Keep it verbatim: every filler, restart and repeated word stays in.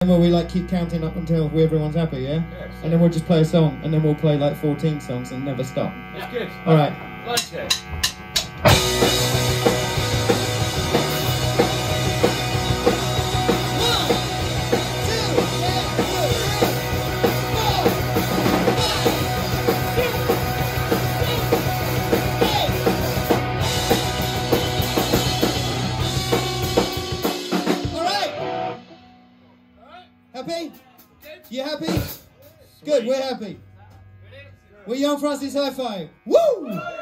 And will we like keep counting up until we, everyone's happy, yeah? Yes. And then we'll just play a song, and then we'll play like fourteen songs and never stop. That's good. All right. Like it. Happy? You happy? Good, we're happy. We're Young Francis Hi-Fi. Woo!